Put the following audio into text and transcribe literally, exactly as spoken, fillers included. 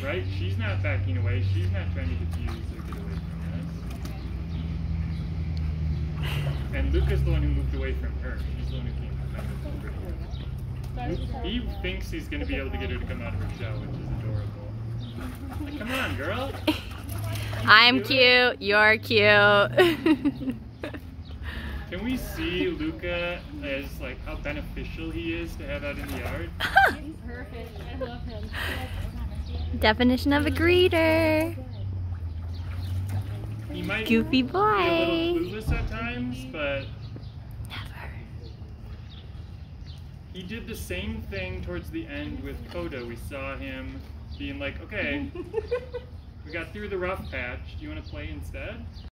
Right? She's not backing away. She's not trying to defuse or get away from us. And Luka's the one who moved away from her. She's the one who came kind of over here. He thinks he's going to be able to get her to come out of her shell, which is adorable. Like, come on, girl. I'm cute. You're cute. Can we see Luka as like how beneficial he is to have out in the yard? He's perfect. I love him. Definition of a greeter. He might Goofy be a boy. little clueless at times, but Never. he did the same thing towards the end with Coda. We saw him being like, okay, we got through the rough patch. Do you want to play instead?